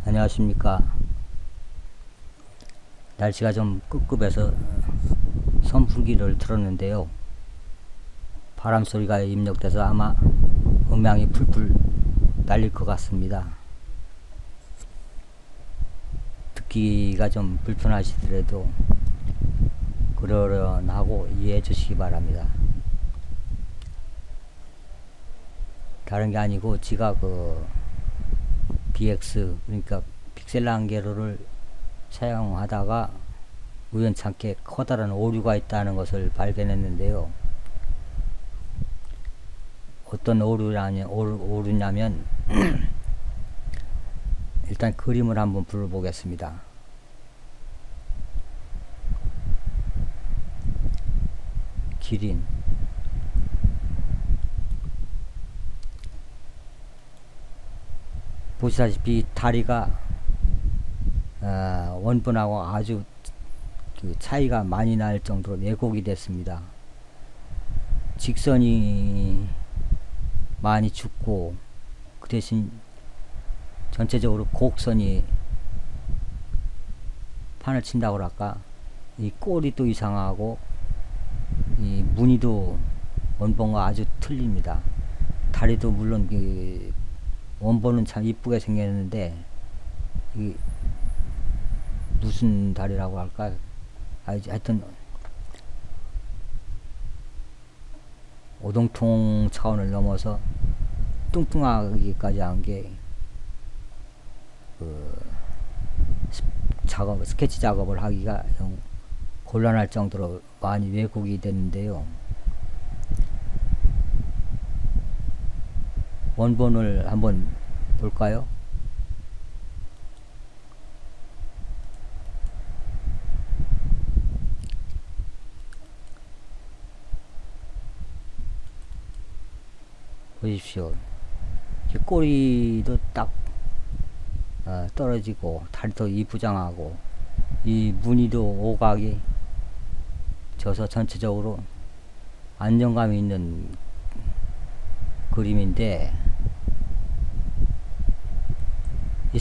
안녕하십니까. 날씨가 좀 꿉꿉해서 선풍기를 틀었는데요. 바람 소리가 입력돼서 아마 음향이 풀풀 날릴 것 같습니다. 듣기가 좀 불편하시더라도 그러려하고 이해해 주시기 바랍니다. 다른 게 아니고 지가 BX 그러니까 픽셀 안개로를 사용하다가 우연찮게 커다란 오류가 있다는 것을 발견했는데요. 어떤 오류냐면 일단 그림을 한번 불러보겠습니다. 기린 보시다시피 다리가 원본하고 아주 차이가 많이 날 정도로 왜곡이 됐습니다. 직선이 많이 죽고 그 대신 전체적으로 곡선이 판을 친다고 할까, 이 꼬리 또 이상하고 이 무늬도 원본과 아주 틀립니다. 다리도 물론 원본은 참 이쁘게 생겼는데 무슨 다리라고 할까, 하여튼 오동통 차원을 넘어서 뚱뚱하기까지 한 게 스케치 작업을 하기가 좀 곤란할 정도로 많이 왜곡이 됐는데요. 원본을 한번 볼까요? 보십시오. 꼬리도 딱 떨어지고 다리도 이부장하고 이 무늬도 오각이 져서 전체적으로 안정감이 있는 그림인데, 이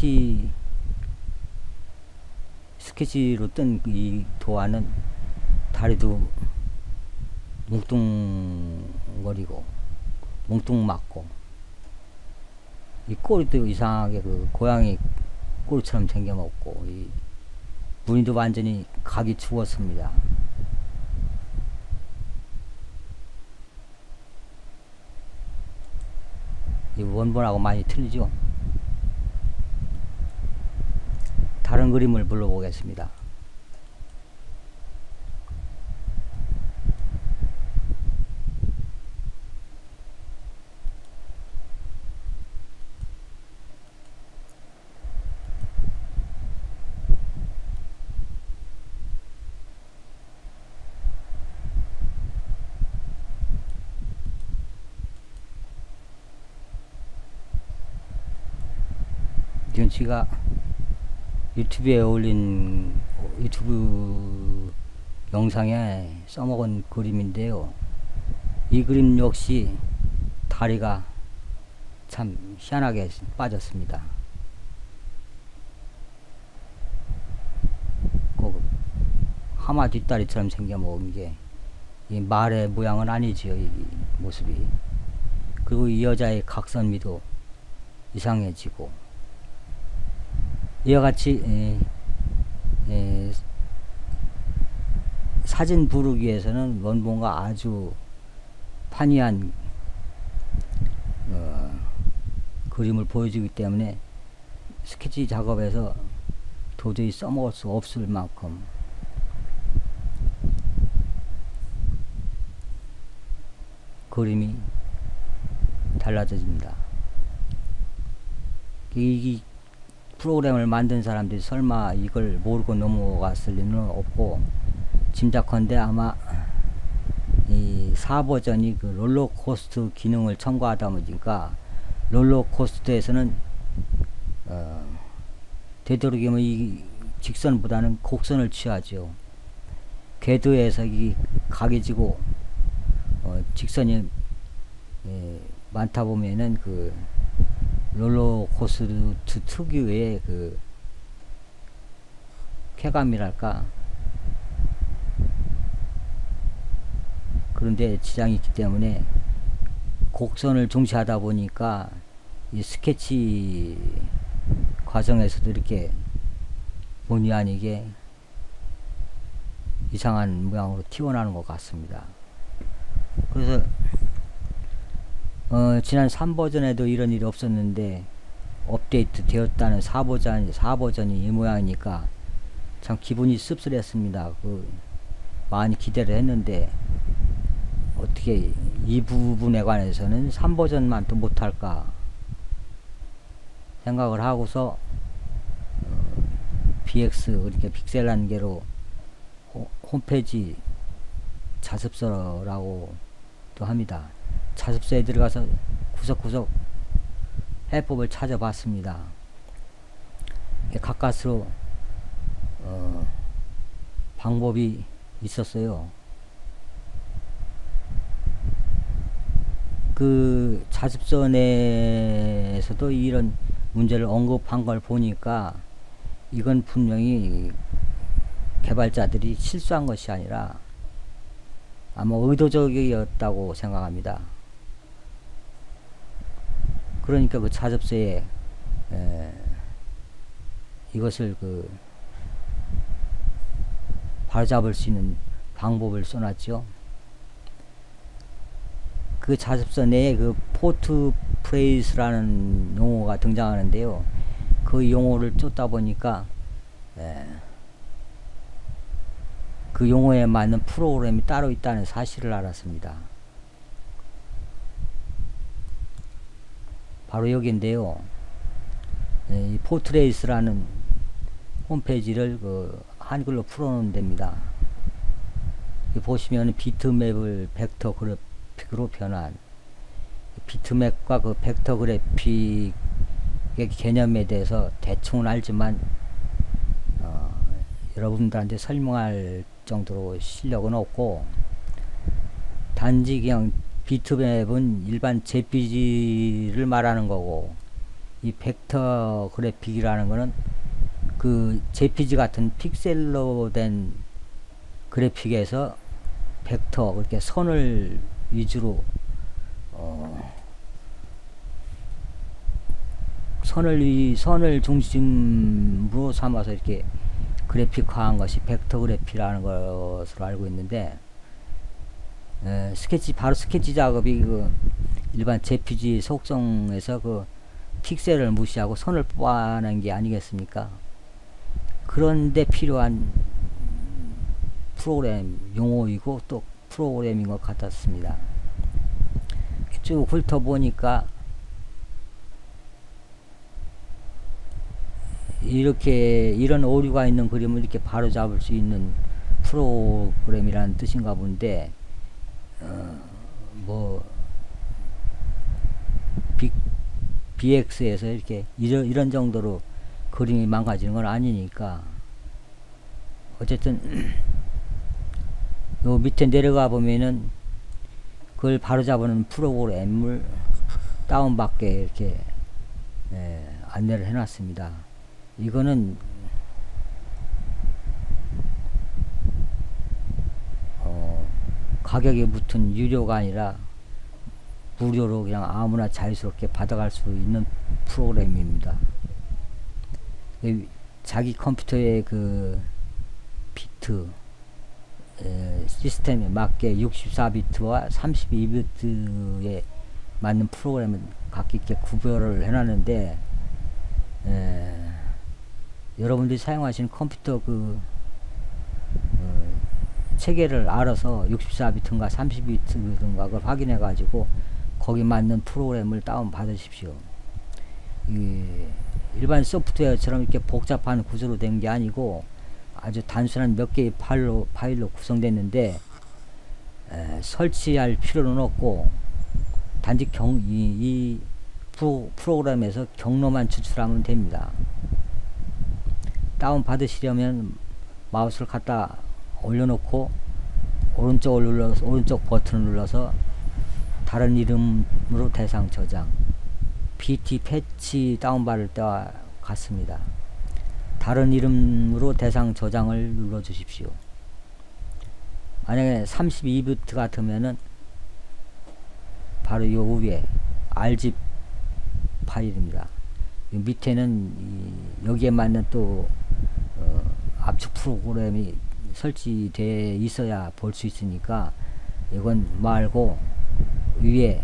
스케치로 뜬 이 도안은 다리도 뭉뚱거리고 뭉뚱맞고 이 꼬리도 이상하게 고양이 꼬리처럼 생겨먹고 이 무늬도 완전히 각이 죽었습니다. 이 원본하고 많이 틀리죠. 다른 그림을 불러보겠습니다. 지금 제가 유튜브에 올린 유튜브 영상에 써먹은 그림인데요. 이 그림 역시 다리가 참 희한하게 빠졌습니다. 하마 뒷다리처럼 생겨먹은 게 이 말의 모양은 아니지요, 이 모습이. 그리고 이 여자의 각선미도 이상해지고, 이와 같이 사진 부르기에서는 원본과 아주 판이한 그림을 보여주기 때문에 스케치 작업에서 도저히 써먹을 수 없을 만큼 그림이 달라집니다. 이 프로그램을 만든 사람들이 설마 이걸 모르고 넘어갔을 리는 없고, 짐작컨대 아마 이 4버전이 롤러코스터 기능을 첨가하다 보니까 롤러코스터에서는 되도록이면 이 직선보다는 곡선을 취하죠. 궤도에서 이 각이 지고 직선이 많다 보면은 롤러코스터 특유의 그 쾌감이랄까, 그런데 지장이 있기 때문에 곡선을 중시하다 보니까 이 스케치 과정에서도 이렇게 본의 아니게 이상한 모양으로 튀어나오는 것 같습니다. 그래서 지난 3버전에도 이런 일이 없었는데 업데이트 되었다는 4버전이 이 모양이니까 참 기분이 씁쓸했습니다. 많이 기대를 했는데 어떻게 이 부분에 관해서는 3버전만 또 못할까 생각을 하고서 BX 이렇게 픽셀란계로 홈페이지 자습서라고 또 합니다. 자습서에 들어가서 구석구석 해법을 찾아봤습니다. 가까스로 방법이 있었어요. 그 자습서 내에서도 이런 문제를 언급한 걸 보니까 이건 분명히 개발자들이 실수한 것이 아니라 아마 의도적이었다고 생각합니다. 그러니까 그 자습서에 이것을 바로잡을 수 있는 방법을 써놨죠. 그 자습서 내에 그 포트 프레이스라는 용어가 등장하는데요. 그 용어를 쫓다 보니까 그 용어에 맞는 프로그램이 따로 있다는 사실을 알았습니다. 바로 여기인데요. 이 포트레이스라는 홈페이지를 한글로 풀어놓은 데입니다. 보시면 비트맵을 벡터 그래픽으로 변한, 비트맵과 그 벡터 그래픽의 개념에 대해서 대충은 알지만 여러분들한테 설명할 정도로 실력은 없고, 단지 그냥 비트맵은 일반 JPG를 말하는 거고, 이 벡터 그래픽이라는 거는 그 JPG 같은 픽셀로 된 그래픽에서 벡터, 그렇게 선을 위주로 선을 중심으로 삼아서 이렇게 그래픽화한 것이 벡터 그래픽이라는 것으로 알고 있는데, 바로 스케치 작업이 일반 JPG 속성에서 픽셀을 무시하고 선을 뽑아낸 게 아니겠습니까? 그런데 필요한 프로그램 용어이고 또 프로그램인 것 같았습니다. 쭉 훑어보니까 이런 오류가 있는 그림을 이렇게 바로 잡을 수 있는 프로그램이라는 뜻인가 본데, BX에서 이렇게 이런 정도로 그림이 망가지는 건 아니니까, 어쨌든 요 밑에 내려가 보면은 그걸 바로잡는 프로그램을 다운받게 이렇게 안내를 해놨습니다. 이거는 가격에 붙은 유료가 아니라 무료로 그냥 아무나 자유스럽게 받아갈 수 있는 프로그램입니다. 자기 컴퓨터의 그 비트 시스템에 맞게 64비트와 32비트에 맞는 프로그램을 각기 이렇게 구별을 해놨는데, 여러분들이 사용하시는 컴퓨터 체계를 알아서 64비트인가 32비트인가 그걸 확인해 가지고 거기 맞는 프로그램을 다운 받으십시오. 일반 소프트웨어처럼 이렇게 복잡한 구조로 된 게 아니고 아주 단순한 몇 개의 파일로 구성됐는데, 설치할 필요는 없고 단지 이 프로그램에서 경로만 추출하면 됩니다. 다운 받으시려면 마우스를 갖다 올려놓고 오른쪽 버튼을 눌러서 다른 이름으로 대상 저장, BT 패치 다운받을 때와 같습니다. 다른 이름으로 대상 저장을 눌러 주십시오. 만약에 32비트 같으면은 바로 요 위에 RGB 파일입니다. 밑에는 여기에 맞는 또 압축 프로그램이 설치되어 있어야 볼 수 있으니까 이건 말고 위에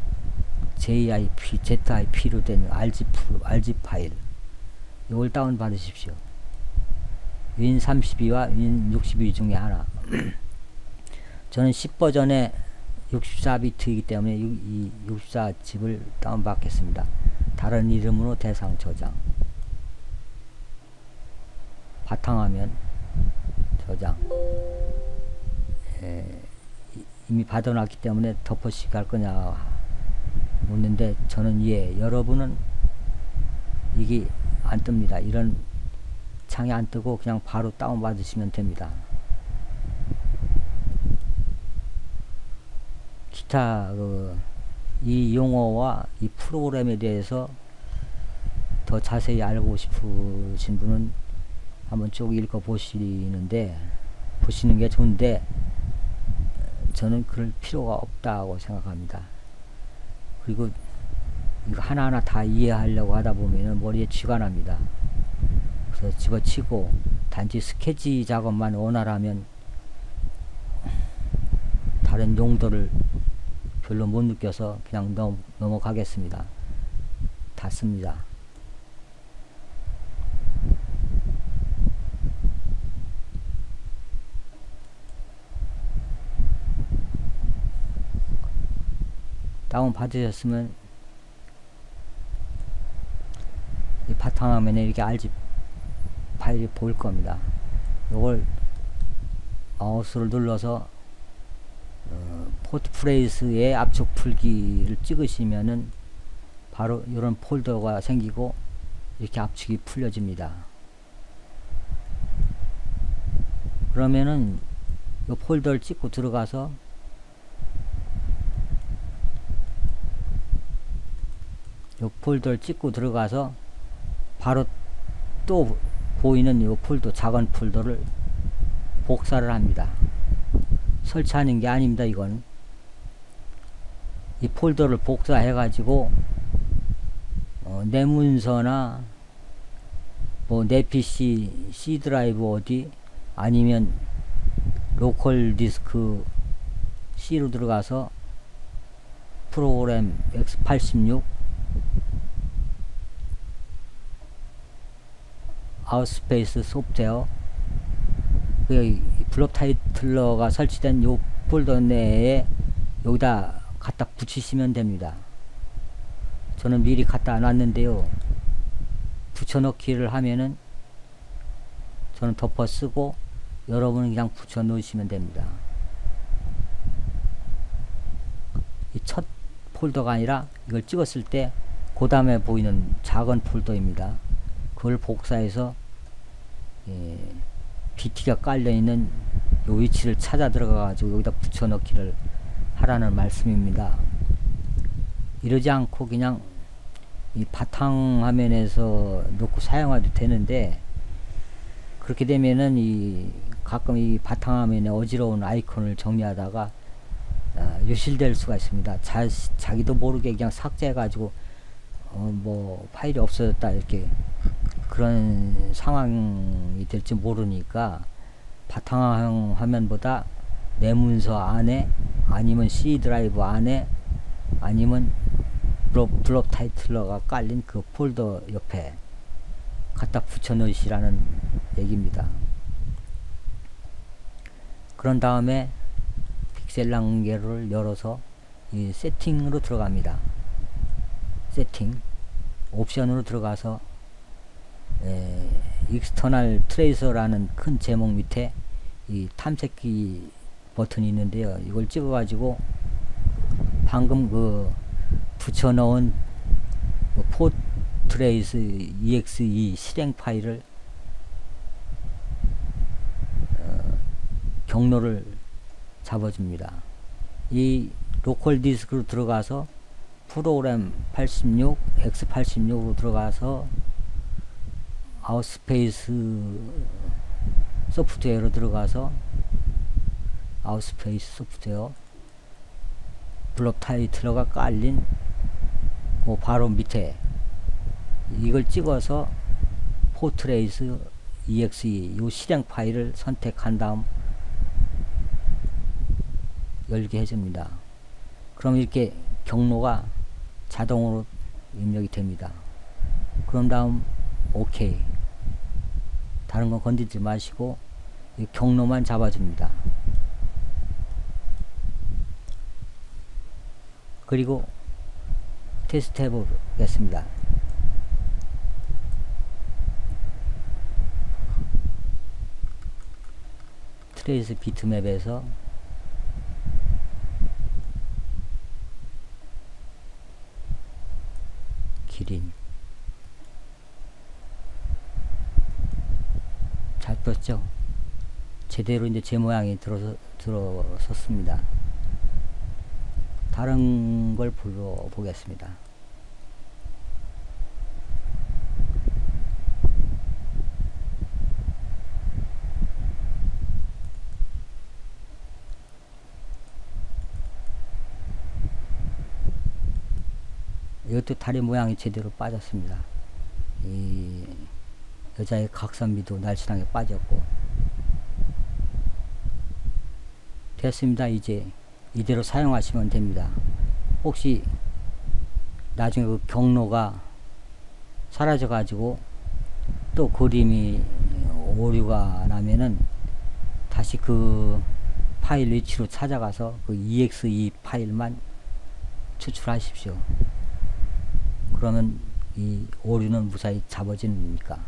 ZIP로 된 RGB 파일 이걸 다운 받으십시오. 윈32와 윈62 중에 하나. 저는 10버전에 64비트이기 때문에 이 64칩을 다운 받겠습니다. 다른 이름으로 대상 저장, 바탕화면 저장. 이미 받아놨기 때문에 덮어씩 할 거냐 묻는데 저는 여러분은 이게 안 뜹니다. 이런 창이 안 뜨고 그냥 바로 다운 받으시면 됩니다. 기타 이 용어와 이 프로그램에 대해서 더 자세히 알고 싶으신 분은 한번 쭉 읽어 보시는 게 좋은데 저는 그럴 필요가 없다고 생각합니다. 그리고 이거 하나하나 다 이해하려고 하다 보면 머리에 쥐가 납니다. 그래서 집어치고 단지 스케치 작업만 원활하면 다른 용도를 별로 못 느껴서 그냥 넘어가겠습니다. 닫습니다. 다운 받으셨으면 이 바탕화면에 이렇게 RGB 파일이 보일 겁니다. 이걸 마우스를 눌러서 포트 프레이스의 압축 풀기를 찍으시면은 바로 이런 폴더가 생기고 이렇게 압축이 풀려집니다. 그러면은 이 폴더를 찍고 들어가서 바로 또 보이는 이 폴더, 작은 폴더를 복사를 합니다. 설치하는 게 아닙니다. 이건 이 폴더를 복사해 가지고 내 문서나 뭐 내 PC C 드라이브 어디 아니면 로컬 디스크 C로 들어가서 프로그램 X86 아웃스페이스 소프트웨어 블록 타이틀러가 설치된 요 폴더 내에 여기다 갖다 붙이시면 됩니다. 저는 미리 갖다 놨는데요. 붙여넣기를 하면은 저는 덮어 쓰고 여러분은 그냥 붙여 넣으시면 됩니다. 이 첫 폴더가 아니라 이걸 찍었을 때 그 다음에 보이는 작은 폴더입니다. 그걸 복사해서 BT가 깔려있는 요 위치를 찾아 들어가 가지고 여기다 붙여 넣기를 하라는 말씀입니다. 이러지 않고 그냥 이 바탕화면에서 놓고 사용해도 되는데 그렇게 되면은 가끔 이 바탕화면에 어지러운 아이콘을 정리하다가 유실될 수가 있습니다. 자기도 모르게 그냥 삭제해 가지고 뭐 파일이 없어졌다 이렇게 그런 상황이 될지 모르니까 바탕화면보다 내 문서 안에 아니면 C 드라이브 안에 아니면 블록 타이틀러가 깔린 그 폴더 옆에 갖다 붙여 넣으시라는 얘기입니다. 그런 다음에 픽셀 단계를 열어서 이 세팅으로 들어갑니다. 세팅 옵션으로 들어가서 익스터널 트레이서라는 큰 제목 밑에 이 탐색기 버튼이 있는데요. 이걸 찍어 가지고 방금 붙여 넣은 포트레이스 exe 실행 파일을 경로를 잡아줍니다. 이 로컬 디스크로 들어가서 프로그램 86, X86으로 들어가서 아웃스페이스 소프트웨어로 들어가서 아웃스페이스 소프트웨어 블록 타이틀러가 깔린 그 바로 밑에 이걸 찍어서 포트레이스 exe 요 실행 파일을 선택한 다음 열게 해줍니다. 그럼 이렇게 경로가 자동으로 입력이 됩니다. 그런 다음 OK. 다른 건 건드리지 마시고 이 경로만 잡아줍니다. 그리고 테스트 해보겠습니다. 트레이스 비트맵에서 기린 잘 떴죠? 제대로 이제 제 모양이 들어섰습니다. 다른 걸 불러보겠습니다. 이것도 다리 모양이 제대로 빠졌습니다. 이 여자의 각선미도 날씬하게 빠졌고 됐습니다. 이제 이대로 사용하시면 됩니다. 혹시 나중에 그 경로가 사라져 가지고 또 그림이 오류가 나면은 다시 그 파일 위치로 찾아가서 그 exe 파일만 추출하십시오. 그러면 이 오류는 무사히 잡아지니까.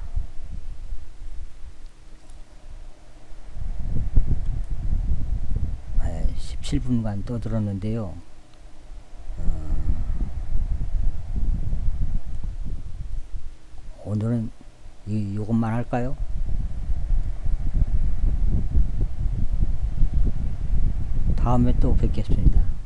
17분간 떠들었는데요. 오늘은 요것만 할까요? 다음에 또 뵙겠습니다.